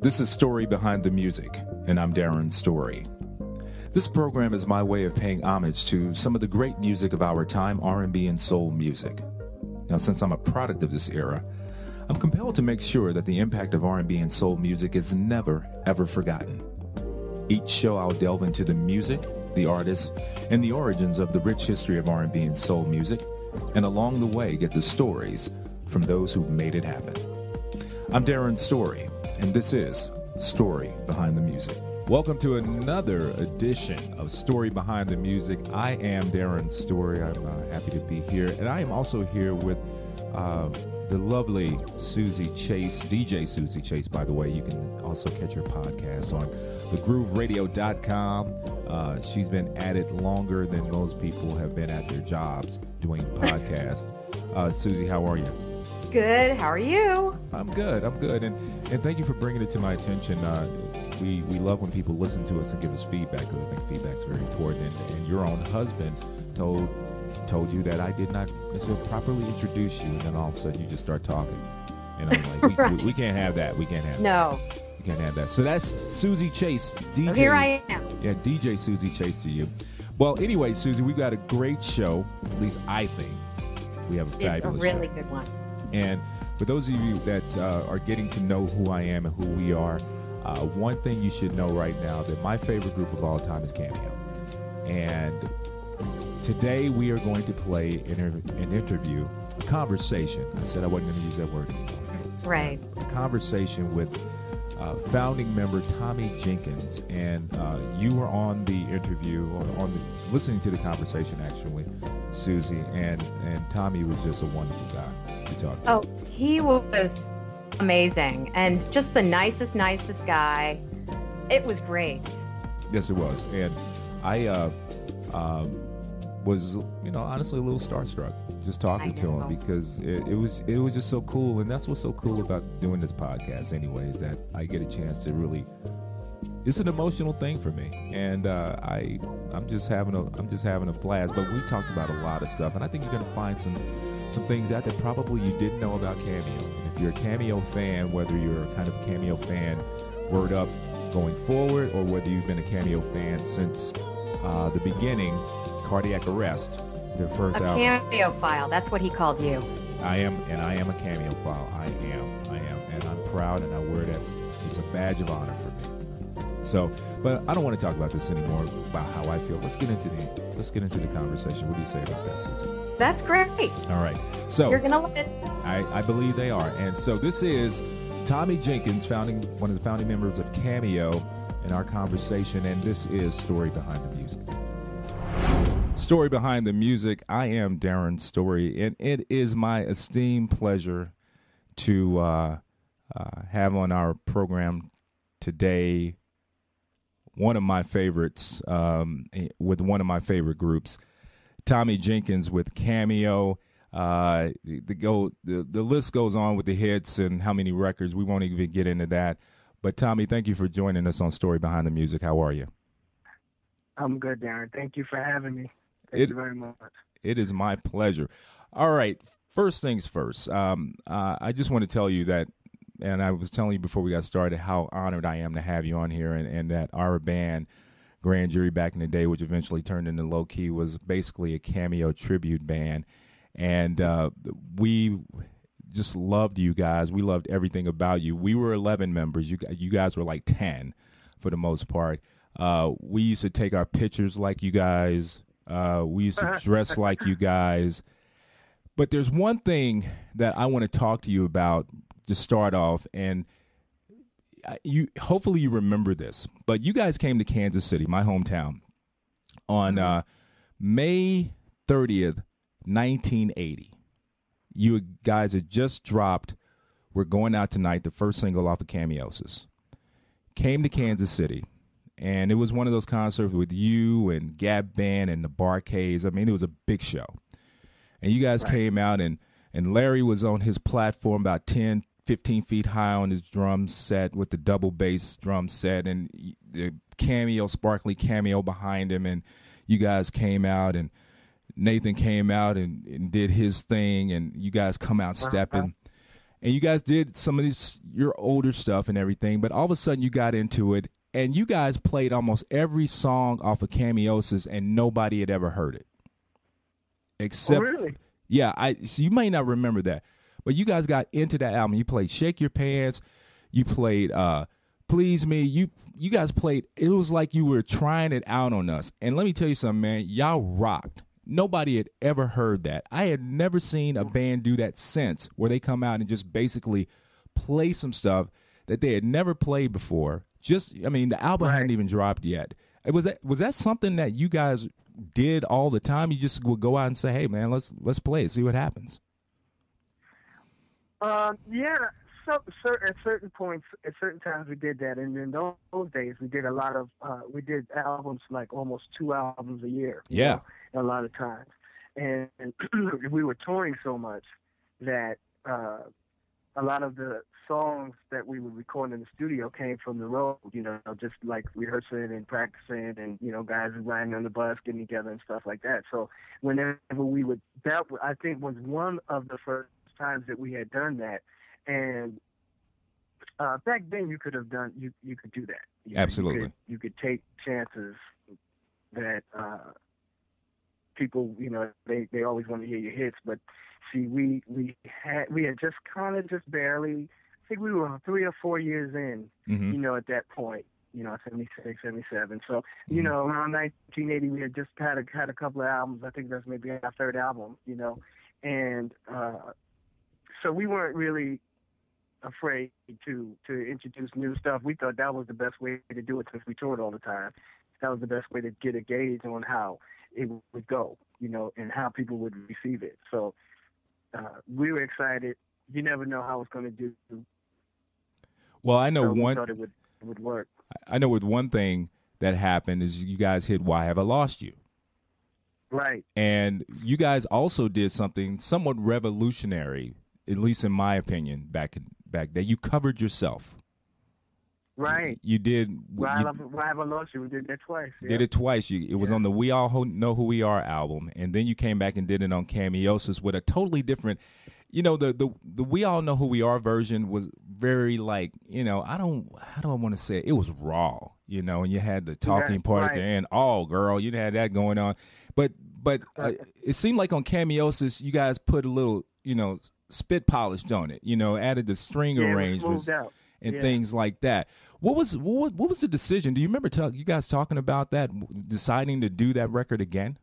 This is Story Behind the Music, and I'm Darren Story. This program is my way of paying homage to some of the great music of our time, R&B and soul music. Now, since I'm a product of this era, I'm compelled to make sure that the impact of R&B and soul music is never, ever forgotten. Each show I'll delve into the music, the artists, and the origins of the rich history of R&B and soul music, and along the way get the stories from those who made it happen. I'm Darren Story, and this is Story Behind the Music. Welcome to another edition of Story Behind the Music. I am Darren Story. I'm happy to be here, and I am also here with the lovely Suzy Chase, DJ Suzy Chase, by the way. You can also catch her podcast on thegrooveradio.com. She's been at it longer than most people have been at their jobs doing podcasts. Suzy, how are you? Good. How are you? I'm good. And thank you for bringing it to my attention. We love when people listen to us and give us feedback, because I think feedback's very important. And your own husband told you that I did not necessarily properly introduce you, and then all of a sudden you just start talking. And I'm like, right. we can't have that. We can't have no. that. We can't have that. So that's Suzy Chase. DJ, so here I am. Yeah, DJ Suzy Chase to you. Well, anyway, Suzy, we've got a great show. At least I think we have a fabulous show. It's a really good one. And for those of you that are getting to know who I am and who we are, one thing you should know right now, that my favorite group of all time is Cameo. And today we are going to play an interview, a conversation. I said I wasn't going to use that word anymore. Right. A conversation with founding member Tomi Jenkins. And you were on the interview, or listening to the conversation, actually, Suzy. And Tomi was just a wonderful guy to talk to. Oh, he was amazing. And just the nicest guy. It was great. Yes, it was. And I was, honestly a little starstruck just talking to him, because it was just so cool. And that's what's so cool about doing this podcast anyway, is that I get a chance to really, it's an emotional thing for me. And I'm just having a blast. But we talked about a lot of stuff, and I think you're going to find some things out that probably you didn't know about Cameo. And if you're a Cameo fan, whether you're kind of a Cameo fan word up going forward, or whether you've been a Cameo fan since the beginning, Cardiac Arrest, their first album. Cameo file, that's what he called you. I am a Cameo file. I am. And I'm proud, and I wear that. It's a badge of honor for me. So, but I don't want to talk about this anymore, about how I feel. Let's get into the conversation. What do you say about that, Suzy? That's great. All right. So you're gonna love it. I believe they are. And so this is Tomi Jenkins, one of the founding members of Cameo, in our conversation, and this is Story Behind the Music. Story Behind the Music. I am Darren Story, and it is my esteemed pleasure to have on our program today one of my favorites, with one of my favorite groups, Tomi Jenkins with Cameo. The list goes on with the hits and how many records. We won't even get into that. But Tomi, thank you for joining us on Story Behind the Music. How are you? I'm good, Darren. Thank you for having me. Thank you very much. It is my pleasure. All right. First things first. I just want to tell you that, and I was telling you before we got started, how honored I am to have you on here, and that our band, Grand Jury, back in the day, which eventually turned into Low Key, was basically a Cameo tribute band. And we just loved you guys. We loved everything about you. We were 11 members. You guys were like 10 for the most part. We used to take our pictures like you guys. We used to dress like you guys. But there's one thing that I want to talk to you about to start off, and hopefully you remember this. But you guys came to Kansas City, my hometown, on May 30th, 1980. You guys had just dropped We're Going Out Tonight, the first single off of Cameosis. Came to Kansas City, and it was one of those concerts with you and Gap Band and the Barcades. I mean, it was a big show. And you guys came out, and Larry was on his platform about 10, 15 feet high on his drum set with the double bass drum set, and the Cameo, sparkly Cameo behind him, and you guys came out, and Nathan came out and did his thing, and you guys come out stepping. and you guys did some of your older stuff and everything, but all of a sudden you got into it, and you guys played almost every song off of Cameosis, and nobody had ever heard it. Except, really? Yeah, so you may not remember that, but you guys got into that album. You played "Shake Your Pants," you played "Please Me." You guys played. It was like you were trying it out on us. And let me tell you something, man. Y'all rocked. Nobody had ever heard that. I had never seen a band do that since, where they come out and just basically play some stuff that they had never played before. The album hadn't even dropped yet. Was that something that you guys did all the time? You just would go out and say, "Hey, man, let's play it, see what happens." Yeah. So at certain points, at certain times, we did that, and in those days, we did a lot of we did albums, like almost 2 albums a year. Yeah. A lot of times, and we were touring so much that a lot of the songs that we would record in the studio came from the road. Just like rehearsing and practicing, and guys riding on the bus, getting together and stuff like that. So whenever I think was one of the first times that we had done that. And back then, you could do that. Absolutely, you could take chances that people, they always want to hear your hits. But see, we had just barely. I think we were 3 or 4 years in. At that point, 76, 77. So around 1980, we had just had a couple of albums. I think that's maybe our third album. And so we weren't really afraid to introduce new stuff. We thought that was the best way to do it, since we toured all the time. That was the best way to get a gauge on how it would go, and how people would receive it. So we were excited. You never know how it's going to do. Well, I know so one. We thought it would work. I know with one thing that happened is you guys hit "Why Have I Lost You?" Right. And you guys also did something somewhat revolutionary, at least in my opinion, back then. You covered yourself. Right. You did. Why Have I Lost You? We did that twice. Yeah. Did it twice. It was on the "We All Know Who We Are" album, and then you came back and did it on Cameosis with a totally different. The "We All Know Who We Are" version was very I don't want to say it. It was raw, and you had the talking part at the end. Oh, girl, you had that going on, but it seemed like on Cameosis you guys put a little, spit polished on it, added the string arrangements and things like that. What was the decision? Do you remember you guys talking about that, deciding to do that record again?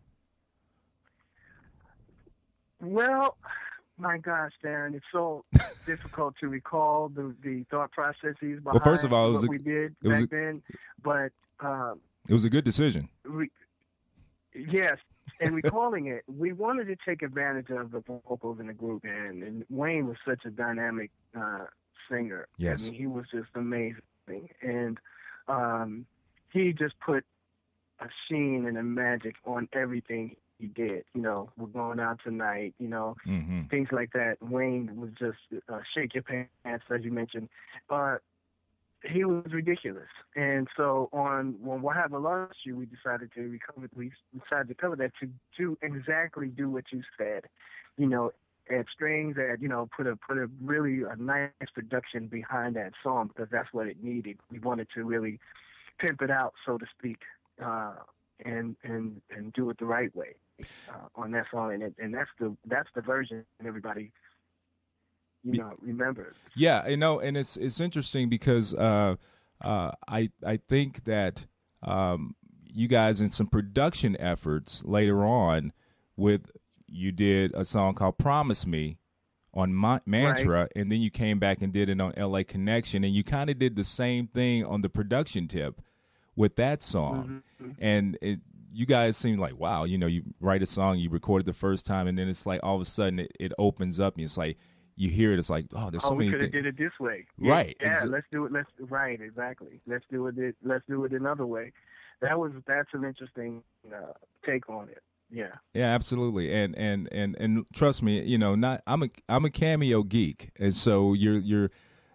Well, my gosh, Darren, it's so difficult to recall the thought processes behind well, first of all, what we did back then. But it was a good decision. Yes. And recalling it, we wanted to take advantage of the vocals in the group, and Wayne was such a dynamic singer. Yes. I mean, he was just amazing. And he just put a sheen and a magic on everything he did. We're going out tonight, things like that. Wayne was just Shake Your Pants, as you mentioned. He was ridiculous. And so on Why Have I Lost You, we decided to cover that to exactly do what you said. Add strings, put a really nice production behind that song, because that's what it needed. We wanted to really pimp it out, so to speak, and do it the right way on that song. And that's the version everybody remembers. Yeah, and it's interesting because I think that you guys, in some production efforts later on, you did a song called "Promise Me" on Mantra, right. And then you came back and did it on "LA Connection," and you kind of did the same thing on the production tip with that song. Mm-hmm. And you guys seem like, wow, you write a song, you record it the first time, and then it's like all of a sudden it opens up, and it's like you hear it, it's like, oh, there's so many things. We could have did it this way. Right. Yeah, let's do it. Right, exactly. Let's do it another way. That's an interesting take on it. Yeah. Yeah, absolutely. And trust me, I'm a Cameo geek, and so you're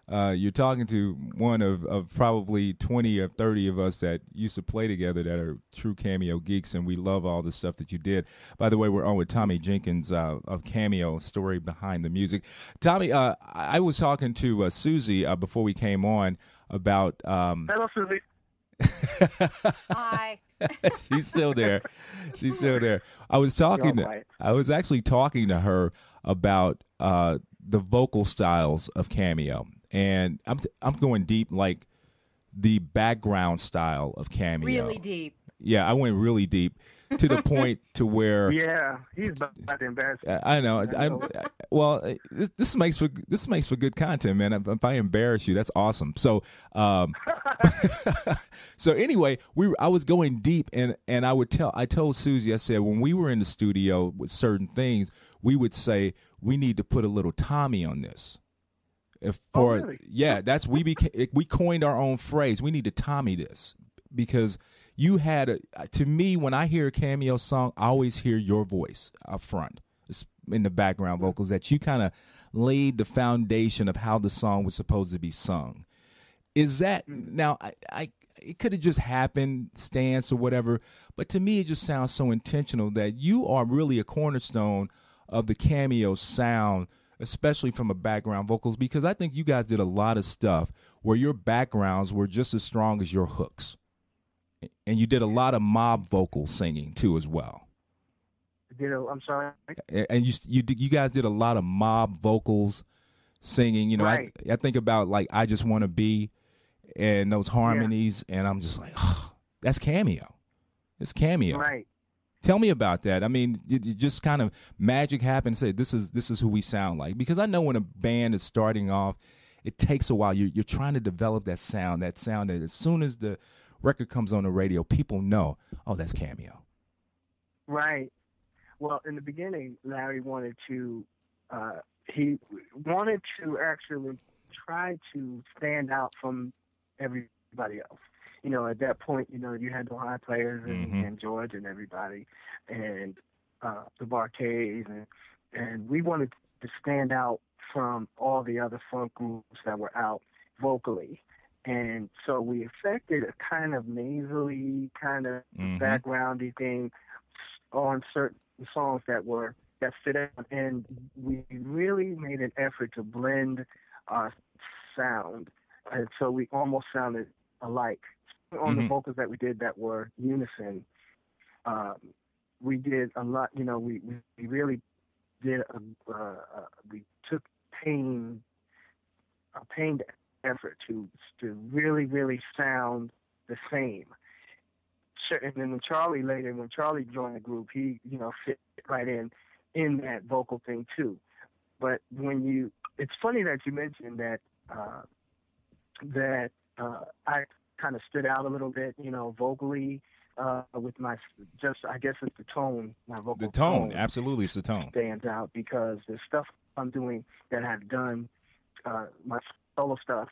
You're talking to one of probably 20 or 30 of us that used to play together that are true Cameo geeks, and we love all the stuff that you did. By the way, we're on with Tomi Jenkins of Cameo, story behind the music. Tomi, I was talking to Suzy before we came on about... Hello, Suzy. Hi. She's still there. She's still there. I was actually talking to her about the vocal styles of Cameo. And I'm going deep, like the background style of Cameo. Really deep. Yeah, I went really deep to the point to where. Yeah, he's about to embarrass me. I know. Well, this makes for good content, man. If I embarrass you, that's awesome. So, so anyway, I was going deep, and I told Suzy, I said when we were in the studio with certain things, we would say we need to put a little Tomi on this. Really? Yeah, we coined our own phrase. We need to Tomi this because you had to me when I hear a Cameo song, I always hear your voice up front in the background vocals that you kind of laid the foundation of how the song was supposed to be sung. Is that now? It could have just happened, stance or whatever, but to me it just sounds so intentional that you are really a cornerstone of the Cameo sound, especially from a background vocals, because I think you guys did a lot of stuff where your backgrounds were just as strong as your hooks. And you did a lot of mob vocal singing too as well. I'm sorry? And you guys did a lot of mob vocals singing. You know, right. I think about like I Just Want to Be and those harmonies, and I'm just like, oh, that's Cameo. It's Cameo. Right. Tell me about that. I mean, just kind of magic happened and say, this is who we sound like. Because I know when a band is starting off, it takes a while. You're trying to develop that sound that as soon as the record comes on the radio, people know, oh, that's Cameo. Right. Well, in the beginning, Larry wanted to actually try to stand out from everybody else. You know, at that point, you know, you had the high players and George and everybody, and the Barcades, and we wanted to stand out from all the other funk groups that were out vocally. And so we affected a kind of nasally, kind of backgroundy thing on certain songs that stood out, and we really made an effort to blend our sound, and so we almost sounded alike. On the vocals that we did that were unison, we did a lot. You know, we really did. We took pained effort to really sound the same. Sure. And then when Charlie joined the group, he fit right in that vocal thing too. But it's funny that you mentioned that I kind of stood out a little bit, vocally, with I guess it's the tone, my vocal The tone, absolutely, it's the tone. Stands out because the stuff I'm doing that I've done, my solo stuff,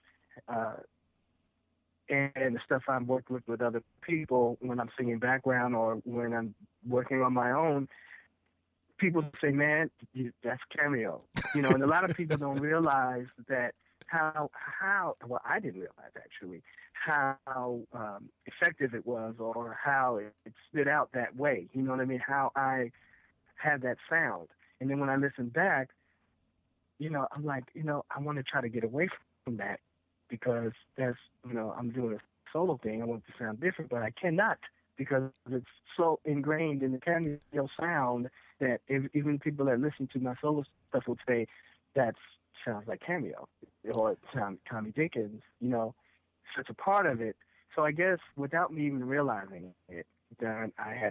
and the stuff I've worked with other people when I'm singing background or when I'm working on my own, people say, man, that's Cameo. And a lot of people don't realize that how well, I didn't realize actually how effective it was or how it stood out that way. You know what I mean? How I had that sound. And then when I listen back, I'm like, I want to try to get away from that because that's, I'm doing a solo thing. I want it to sound different, but I cannot because it's so ingrained in the Cameo sound that even people that listen to my solo stuff would say that sounds like Cameo or it sounds Tomi Jenkins, such a part of it. So I guess without me even realizing it, then I had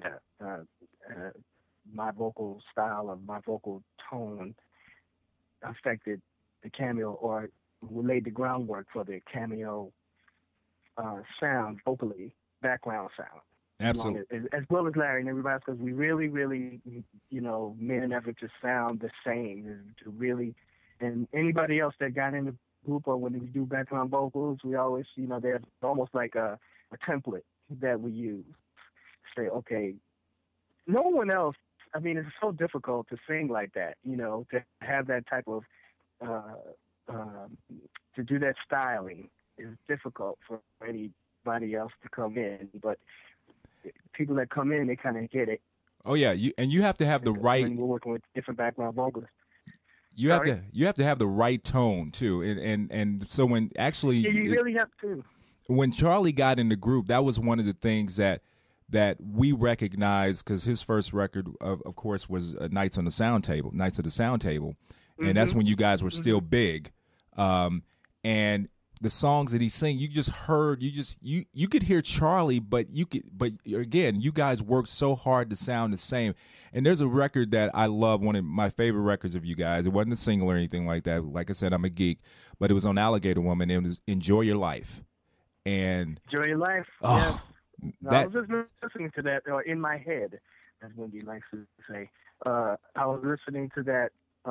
my vocal style of my vocal tone affected the Cameo or laid the groundwork for the Cameo sound vocally, background sound. Absolutely. As well as Larry and everybody else, because we really, really, made an effort to sound the same, to really, and anybody else that got in the group or when we do background vocals, we always, there's almost like a template that we use. Say, okay, no one else, I mean, it's so difficult to sing like that, to have that type of to do that styling is difficult for anybody else to come in, but people that come in, they kind of get it. Oh yeah, you have to have the right. When we're working with different background vocalists. You have to have the right tone too, and so when actually you really have to. When Charlie got in the group, that was one of the things that we recognized, because his first record, of course, was Nights of the Sound Table, and that's when you guys were still big, and the songs that he sang, you just heard, you could hear Charlie, but again, you guys worked so hard to sound the same. And there's a record that I love, one of my favorite records of you guys. It wasn't a single or anything like that. Like I said, I'm a geek, but it was on Alligator Woman. It was Enjoy Your Life. And Enjoy Your Life. Oh, yes. I was just listening to that in my head, as Wendy likes to say. I was listening to that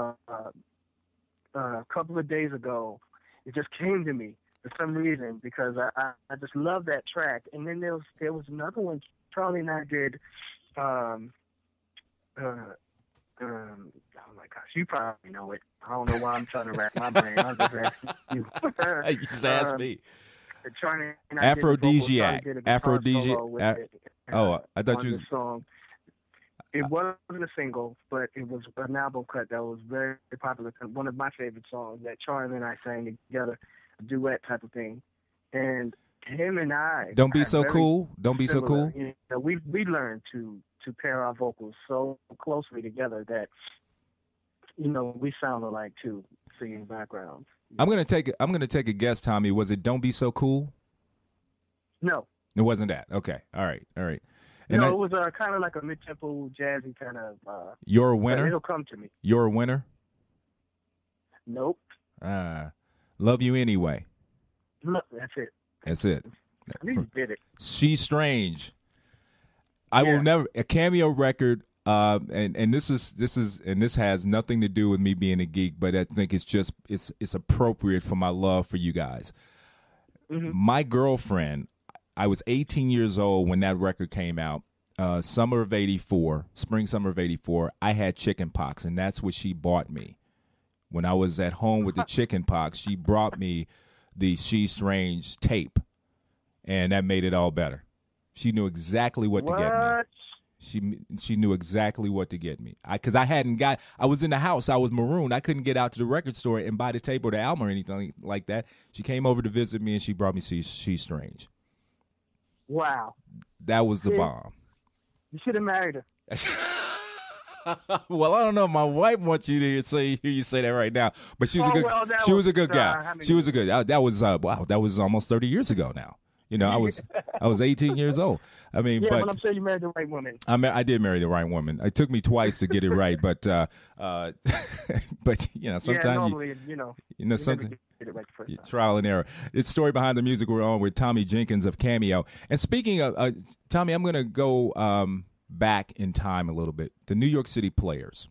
a couple of days ago. It just came to me for some reason, because I just love that track. And then there was another one Charlie and I did. Oh my gosh, you probably know it. I don't know why I'm trying to rack my brain. I'm just asking you. You just asked me. Aphrodisiac. Oh, I thought you was. Song. It wasn't a single, but it was an album cut that was very popular. One of my favorite songs that Charlie and I sang together, a duet type of thing. And him and I. Don't be so cool. Don't be so cool. You know, we learned to pair our vocals so closely together that, you know, we sound alike too, singing backgrounds. I'm gonna take a guess, Tommy. Was it "Don't Be So Cool"? No, it wasn't that. Okay, all right. And no, it was kind of like a mid-tempo, jazzy kind of. You're a winner. It'll come to me. You're a winner. Nope. Love You Anyway. Look, that's it. That's it. You did it. She's Strange. I will never, a Cameo record. And this has nothing to do with me being a geek, but I think it's appropriate for my love for you guys. Mm-hmm. My girlfriend, I was 18 years old when that record came out. Spring, summer of '84. I had chicken pox, and that's what she bought me. When I was at home with the chicken pox, she brought me the She's Strange tape, and that made it all better. She knew exactly what to get me. She knew exactly what to get me. I was in the house. I was marooned. I couldn't get out to the record store and buy the tape or the album or anything like that. She came over to visit me, and she brought me She's Strange. Wow. That was the bomb. You should have married her. Well, I don't know. My wife wants you to hear you say that right now, but she was a good. She was a good guy. She was a good. That was wow. That was almost 30 years ago now. You know, I was 18 years old. I mean, yeah, but I'm saying you married the right woman. I did marry the right woman. It took me twice to get it right, but you know, sometimes normally, you know, sometimes get it right the first time. Trial and error. It's Story Behind the Music. We're on with Tomi Jenkins of Cameo. And speaking of Tommy, I'm going to go back in time a little bit. The New York City Players.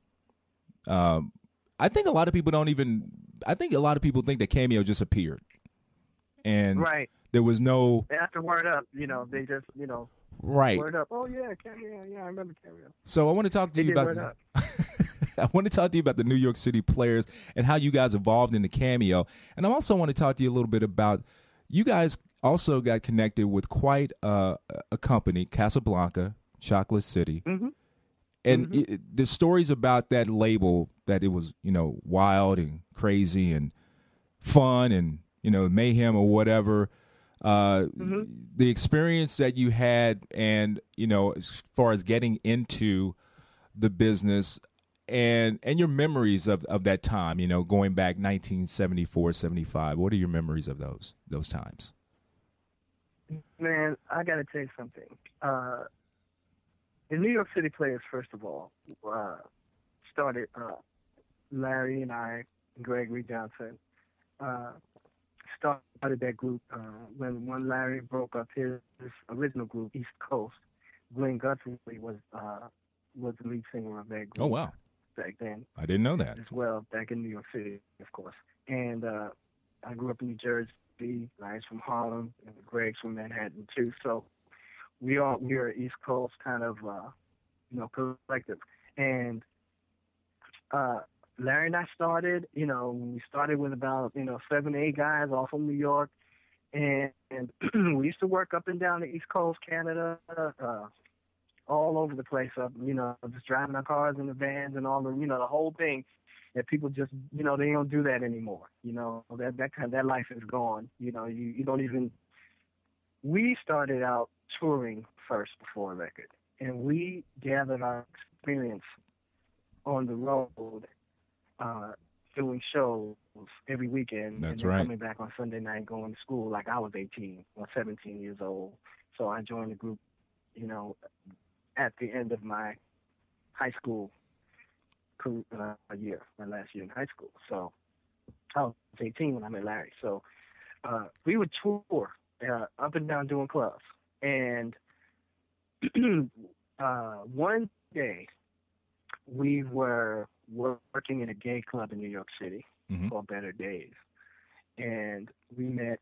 I think a lot of people think that Cameo just appeared, and right. There was no. After Word Up, you know, they just, you know. Right. Word Up. Oh yeah, Cameo. Yeah, I remember Cameo. So I want to talk to you about. I want to talk to you about the New York City Players and how you guys evolved into Cameo, and I also want to talk to you a little bit about you guys also got connected with quite a company, Casablanca, Chocolate City, and the stories about that label, that it was, you know, wild and crazy and fun and, you know, mayhem or whatever. The experience that you had, and, you know, as far as getting into the business and your memories of that time, you know, going back 1974, 75. What are your memories of those times? Man, I got to tell you something. The New York City Players, first of all, started Larry and I, and Gregory Johnson, started that group when Larry broke up his original group, East Coast. Glenn Guthrie was the lead singer of that group. Oh, wow. Back then. I didn't know that. As well, back in New York City, of course. And I grew up in New Jersey. Larry's from Harlem, and Greg's from Manhattan, too. So we're East Coast kind of, you know, collective. And Larry and I started, we started with about, 7, 8 guys all from New York. And we used to work up and down the East Coast, Canada, all over the place, just driving our cars in the vans and all the whole thing. That people just, they don't do that anymore. That life is gone. You don't even. We started out touring first before a record, and we gathered our experience on the road, doing shows every weekend. That's and then right. Coming back on Sunday night, going to school like I was 18 or 17 years old. So I joined the group, at the end of my high school year, my last year in high school. So I was 18 when I met Larry. So we would tour up and down doing clubs. And one day we were working in a gay club in New York City called Better Days. And we met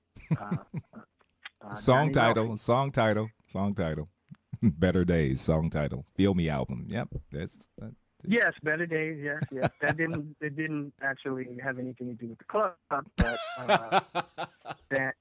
Song Johnny title. Better Days, song title. Feel Me album. Yep. Yes, Better Days. Yes. It didn't actually have anything to do with the club, but that.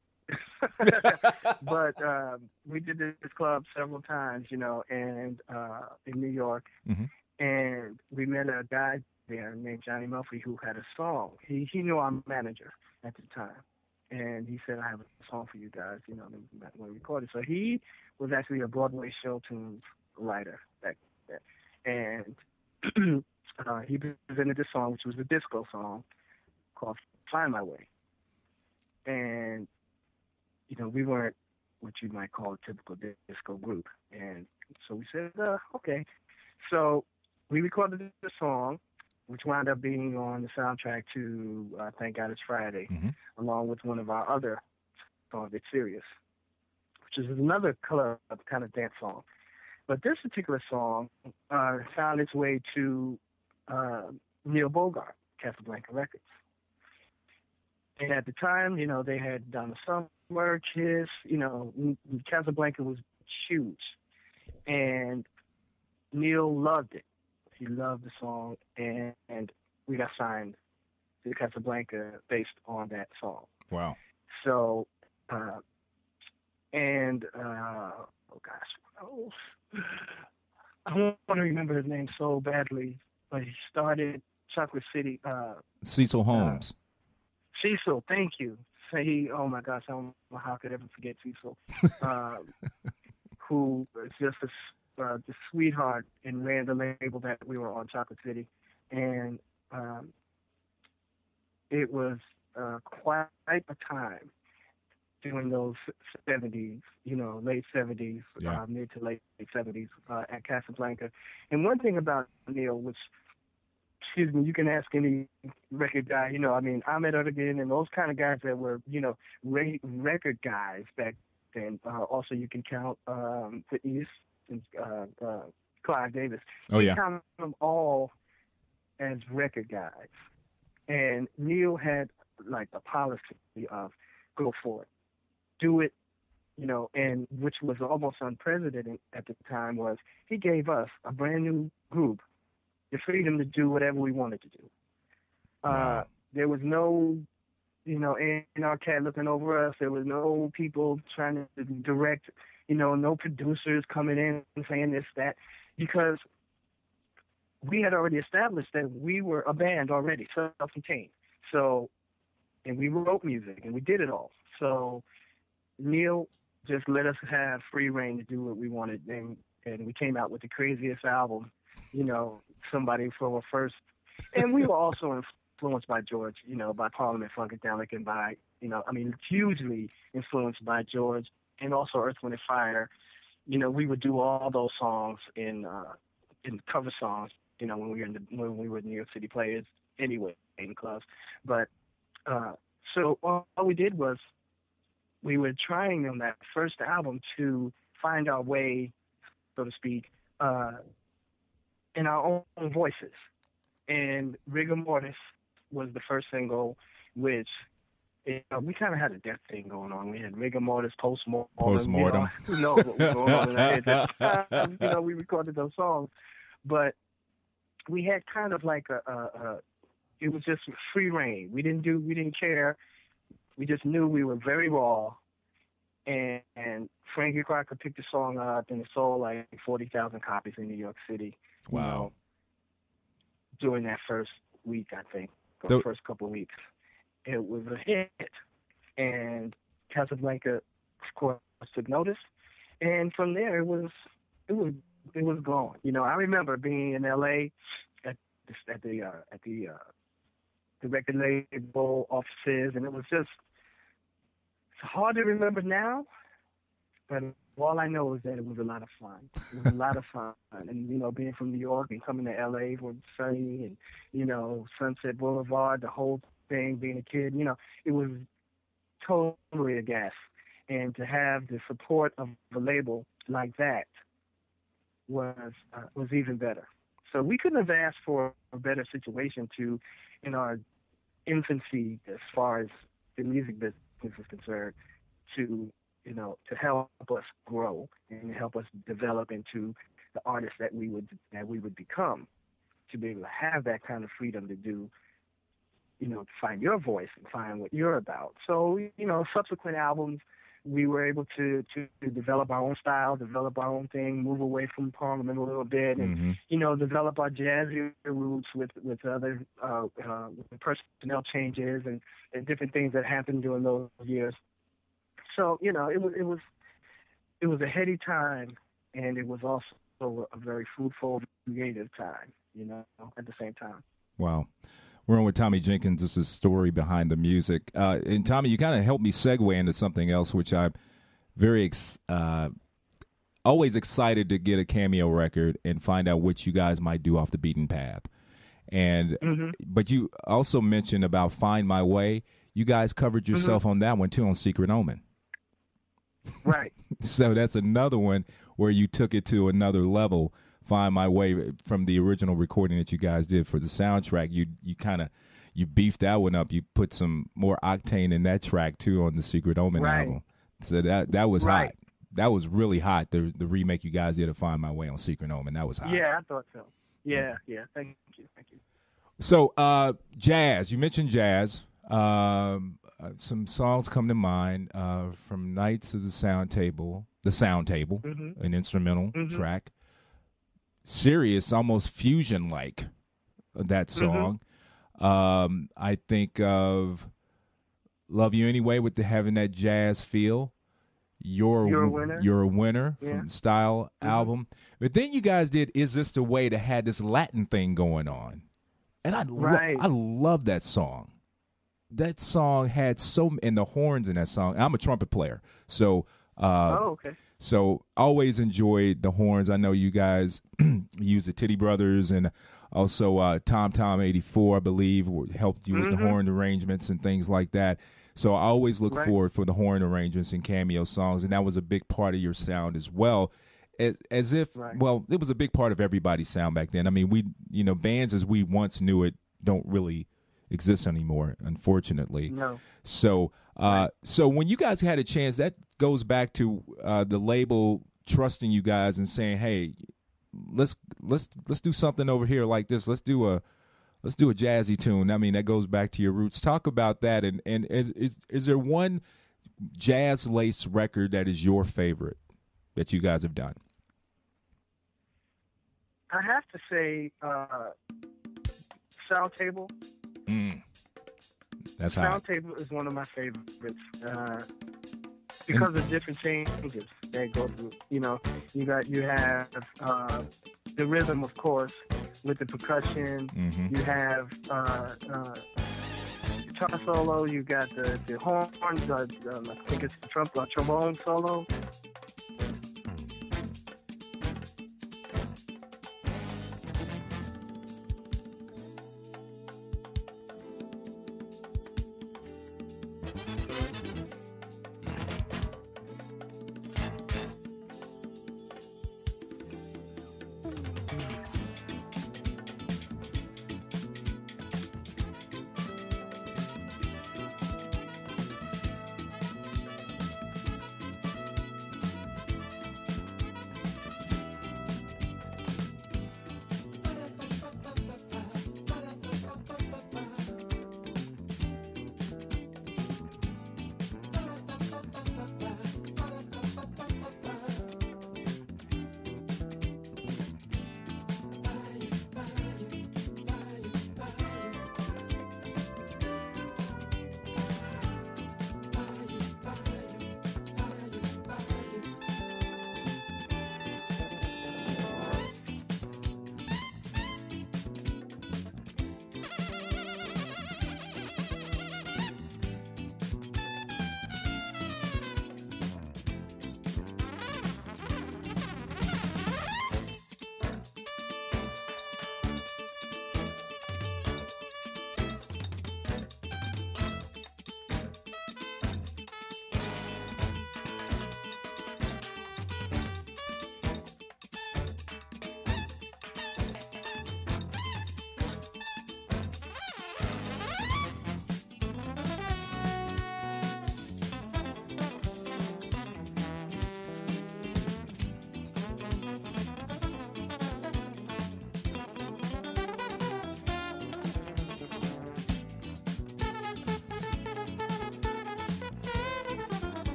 But we did this club several times, and in New York, and we met a guy there named Johnny Murphy who had a song. He knew our manager at the time, and he said, "I have a song for you guys." When we recorded. So he was actually a Broadway show tunes writer back then, and he presented this song, which was a disco song called "Find My Way," and we weren't what you might call a typical disco group. And so we said, okay. So we recorded the song, which wound up being on the soundtrack to Thank God It's Friday, along with one of our other songs, It's Serious, which is another club kind of dance song. But this particular song found its way to Neil Bogart, Casablanca Records. And at the time, they had done a Summer, Kiss, Casablanca was huge. And Neil loved it. He loved the song, and we got signed to Casablanca based on that song. Wow. So, oh gosh, I want to remember his name so badly, but he started Chocolate City. Cecil Holmes. Cecil, thank you. Oh my gosh, I don't know how I could ever forget Cecil, who was just the sweetheart and ran the label that we were on, Chocolate City. And it was quite a time during those 70s, late 70s, mid to late 70s at Casablanca. And one thing about Neil, which, excuse me, you can ask any record guy, Ahmed Erdogan and those kind of guys that were, record guys back then. Also, you can count the East and Clive Davis. Oh, yeah. You count them all as record guys. And Neil had, like, a policy of go for it. Do it, and which was almost unprecedented at the time, was he gave us, a brand new group, the freedom to do whatever we wanted to do. Wow. There was no, our cat looking over us. There was no people trying to direct, no producers coming in and saying this, that, because we had already established that we were a band already, self-contained. So, and we wrote music and we did it all. So Neil just let us have free reign to do what we wanted, and we came out with the craziest album, somebody from a first. And we were also influenced by George, by Parliament Funkadelic, and by, hugely influenced by George, and also Earth, Wind and Fire. We would do all those songs in cover songs, when we were New York City players anyway, in clubs. But so all we did was, we were trying on that first album to find our way, so to speak, in our own voices. And Rigor Mortis was the first single, which we kind of had a death thing going on. We had Rigor Mortis, Postmortem. Who knows what was going on in our heads at the time. We recorded those songs. But we had kind of like it was just free reign. We didn't care. We just knew we were very raw. And Frankie Crocker picked the song up, and it sold like 40,000 copies in New York City. Wow. You know, during that first week, I think, or the first couple of weeks. It was a hit. And Casablanca, of course, took notice. And from there, it was gone. You know, I remember being in L.A. at the record label offices, and it was just, it's hard to remember now, but all I know is that it was a lot of fun. It was a lot of fun. And, you know, being from New York and coming to L.A. where it's sunny and, you know, Sunset Boulevard, the whole thing, being a kid, you know, it was totally a gas. And to have the support of a label like that was even better. So we couldn't have asked for a better situation to, in our infancy as far as the music business is concerned, to, you know, to help us grow and help us develop into the artists that we would become, to be able to have that kind of freedom to do, you know, to find your voice and find what you're about. So, you know, subsequent albums, we were able to develop our own style, develop our own thing, move away from Parliament a little bit, and you know, develop our jazzy roots with other personnel changes and different things that happened during those years. So, you know, it was a heady time, and it was also a very fruitful, creative time, you know, at the same time. Wow. We're on with Tomi Jenkins. This is Story Behind the Music. And Tomi, you kind of helped me segue into something else, which I'm very always excited to get a Cameo record and find out what you guys might do off the beaten path. And but you also mentioned about Find My Way. You guys covered yourself on that one too, on Secret Omen. Right. So that's another one where you took it to another level. Find My Way, from the original recording that you guys did for the soundtrack. You beefed that one up. You put some more octane in that track too on the Secret Omen album. So that was hot. That was really hot. The remake you guys did of Find My Way on Secret Omen, that was hot. Yeah, I thought so. Yeah. Thank you. So jazz. You mentioned jazz. Some songs come to mind from Nights of the Sound Table, an instrumental track. Serious, almost fusion-like, that song. I think of Love You Anyway with having that jazz feel. You're a Winner from Style album. But then you guys did Is This the Way, to had this Latin thing going on. And I love that song. That song had and the horns in that song. I'm a trumpet player, so okay. So always enjoyed the horns. I know you guys use the Titty Brothers, and also Tom 84, I believe, helped you with the horn arrangements and things like that. So I always look forward for the horn arrangements and Cameo songs, and that was a big part of your sound as well. As if, well, it was a big part of everybody's sound back then. I mean, bands as we once knew it don't really exist anymore, unfortunately. No. So, so when you guys had a chance, that goes back to the label trusting you guys and saying, "Hey, let's do something over here like this. Let's do a jazzy tune." I mean, that goes back to your roots. Talk about that. And is there one jazz lace record that is your favorite that you guys have done? I have to say, Sound Table. That's hot. Sound Table is one of my favorites because of different changes that go through. You know, you have the rhythm, of course, with the percussion. You have guitar solo. You got the horns. I think it's the trombone solo.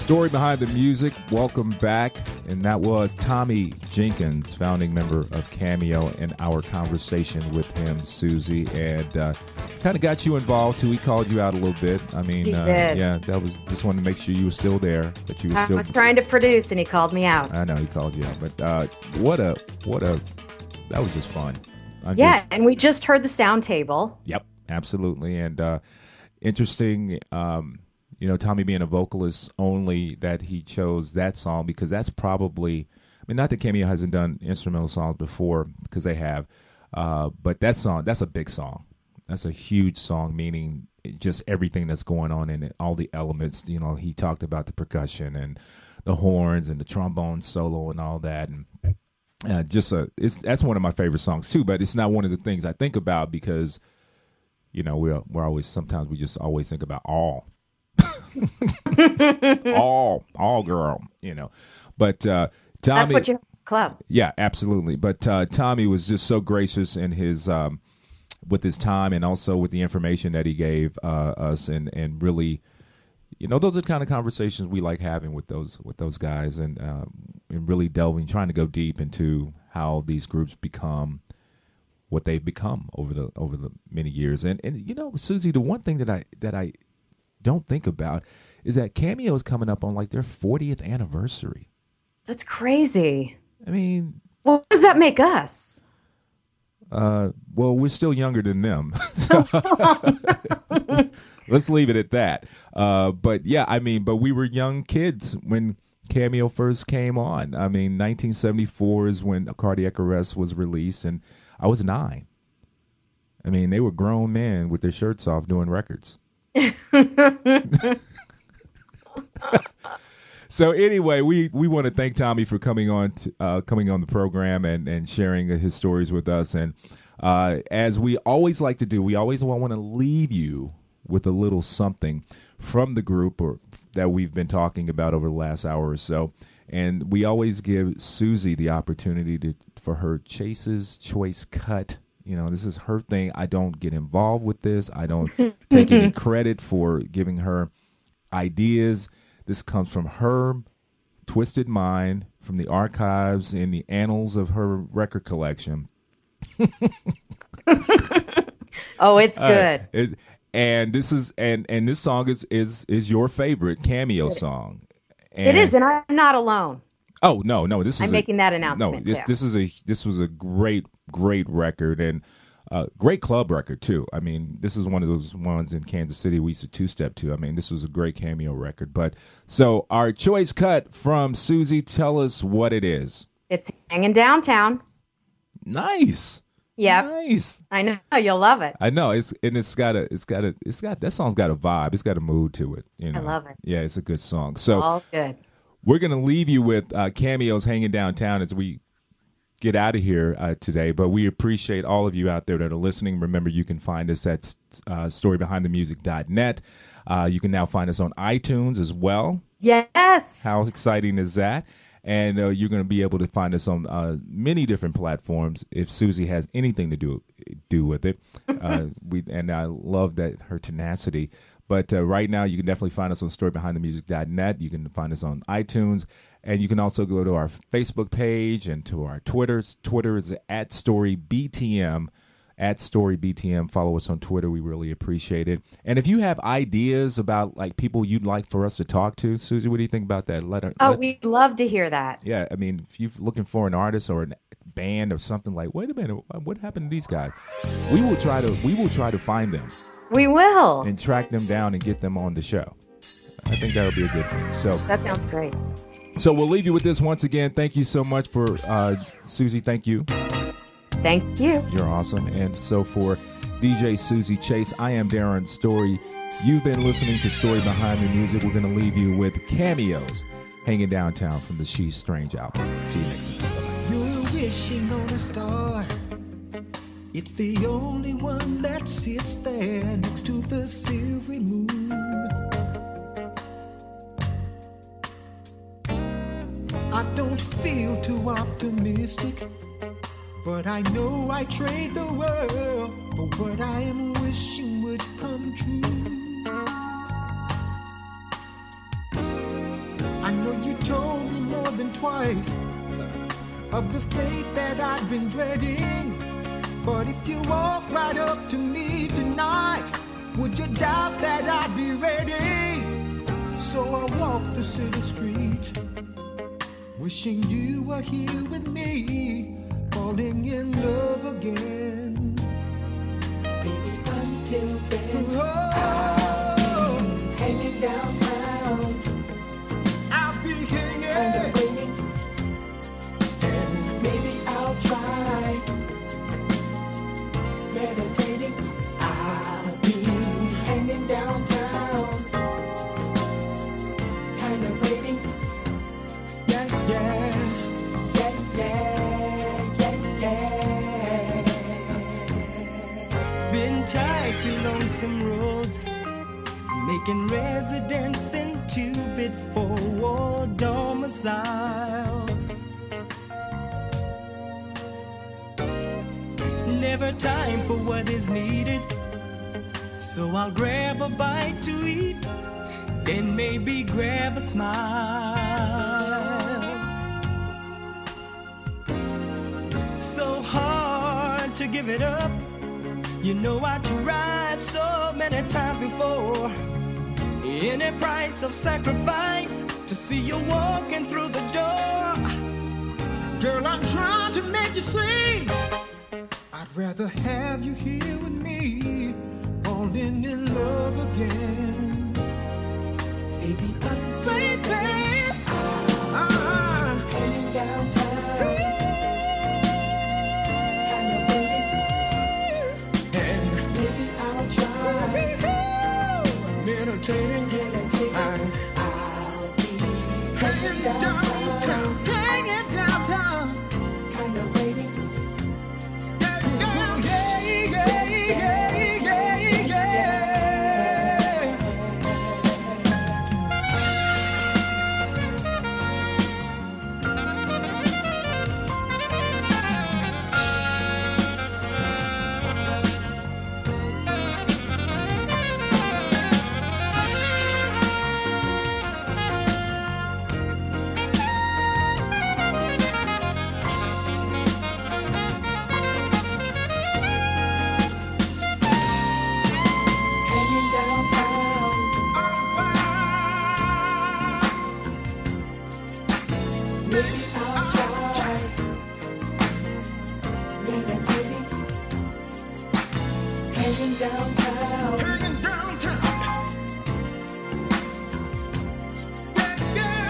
Story behind the music. Welcome back. And that was Tomi Jenkins, founding member of Cameo, and our conversation with him, Suzy, and kind of got you involved too. He called you out a little bit. I mean, he did. Yeah, that was just wanted to make sure you were still there, that you were I still. was trying to produce, and he called me out. I know he called you out, but that was just fun. And we just heard the sound table. Yep, absolutely, and interesting. Tommy being a vocalist, only that he chose that song because that's probably, I mean, not that Cameo hasn't done instrumental songs before, because they have, but that song, that's a big song. That's a huge song, meaning just everything that's going on in it, all the elements. He talked about the percussion and the horns and the trombone solo and all that, and that's one of my favorite songs too. But it's not one of the things I think about because, we're always, sometimes we just always think about all girl, but Tommy, that's what you club. Yeah, absolutely. But Tommy was just so gracious in his with his time, and also with the information that he gave us, and really, those are the kind of conversations we like having with those guys, and really delving, trying to go deep into how these groups become what they've become over the many years. And Suzy, the one thing that I don't think about is that Cameo is coming up on like their 40th anniversary. That's crazy. I mean, what does that make us? Well, we're still younger than them. So let's leave it at that. But yeah, I mean, but we were young kids when Cameo first came on. I mean, 1974 is when Cardiac Arrest was released, and I was 9. I mean, they were grown men with their shirts off doing records. So anyway, we want to thank Tommy for coming on the program and sharing his stories with us. And as we always like to do, we always want to leave you with a little something from the group or that we've been talking about over the last hour or so. And we always give Suzy the opportunity for her Chase's Choice cut. This is her thing. I don't get involved with this. I don't take any credit for giving her ideas. This comes from her twisted mind, from the archives in the annals of her record collection. Oh, it's good. And this song is your favorite Cameo song. And it is, and I'm not alone. Oh no! I'm making that announcement. This was a great record, and great club record too. I mean, this is one of those ones in Kansas City we used to two-step to. I mean, this was a great Cameo record. But so our choice cut from Suzy, tell us what it is. It's Hanging Downtown. Nice. Yeah. Nice. I know you'll love it. I know it's got that song's got a vibe. It's got a mood to it. I love it. Yeah, it's a good song. So all good. We're going to leave you with Cameo's Hanging Downtown as we get out of here today. But we appreciate all of you out there that are listening. Remember, you can find us at storybehindthemusic.net. You can now find us on iTunes as well. Yes. How exciting is that? And you're going to be able to find us on many different platforms if Suzy has anything to do with it. And I love that, her tenacity. But right now, you can definitely find us on storybehindthemusic.net. You can find us on iTunes. And you can also go to our Facebook page and to our Twitter. Twitter is at StoryBTM. At StoryBTM. Follow us on Twitter. We really appreciate it. And if you have ideas about like people you'd like for us to talk to, Suzy, what do you think about that? We'd love to hear that. Yeah, I mean, if you're looking for an artist or a band or something, like, wait a minute, what happened to these guys? We will try to find them. We will. And track them down and get them on the show. I think that would be a good thing. So that sounds great. So we'll leave you with this once again. Thank you so much for Suzy. Thank you. Thank you. You're awesome. And so for DJ Suzy Chase, I am Darren Story. You've been listening to Story Behind the Music. We're going to leave you with Cameo's Hanging Downtown from the She's Strange album. See you next time. You're wishing on a star. It's the only one that sits there next to the silvery moon. I don't feel too optimistic, but I know I trade the world for what I am wishing would come true. you told me more than twice of the fate that I'd been dreading. But if you walk right up to me tonight, would you doubt that I'd be ready? So I walked the city street, wishing you were here with me, falling in love again. Baby, until then, Oh, I'll be hanging downtown, I'll be kind hanging. of waiting, and maybe I'll try meditating. I'll be hanging downtown, kind of waiting. Yeah, yeah. Yeah, yeah, yeah, yeah. Been tied to lonesome roads, making residents into bit for war domiciles. Never time for what is needed, so I'll grab a bite to eat, then maybe grab a smile. So hard to give it up, you know I tried so many times before. Any price of sacrifice to see you walking through the door. Girl, I'm trying to make you see I'd rather have you here with me, falling in love again. Baby, until then, Ah, hanging downtown, kind of waiting, and maybe I'll try meditating. meditating. I'll be hanging downtown, hanging downtown. kind of waiting. Yeah, yeah, yeah, yeah, yeah, yeah. Hanging downtown, maybe I'll try meditating. Hanging downtown, Hanging downtown. Yeah,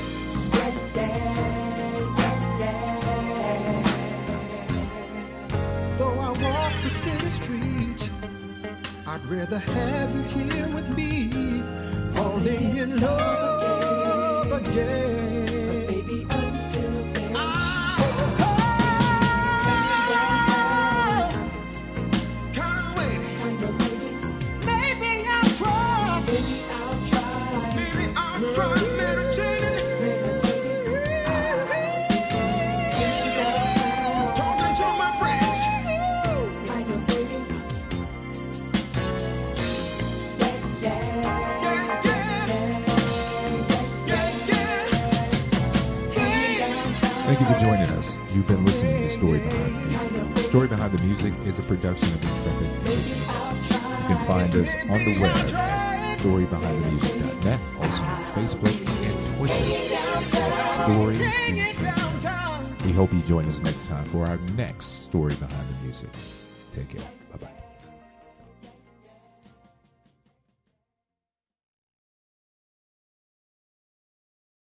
yeah. though I walk the city street, I'd rather have you here with me, falling in love again. Baby, until then, Ah, kinda waiting. kind of waiting. Maybe I'll try. Maybe I'll try Maybe I'll try meditating, meditating. Hanging downtown, talking to my friends. kind of waiting. Yeah, Yeah, Thank you for joining us. You've been listening to Story Behind the Music. Story Behind the Music is a production of Independent Music. You can find us on the web at storybehindthemusic.net, also on Facebook and Twitter at Story BT. We hope you join us next time for our next Story Behind the Music. Take care. Bye-bye.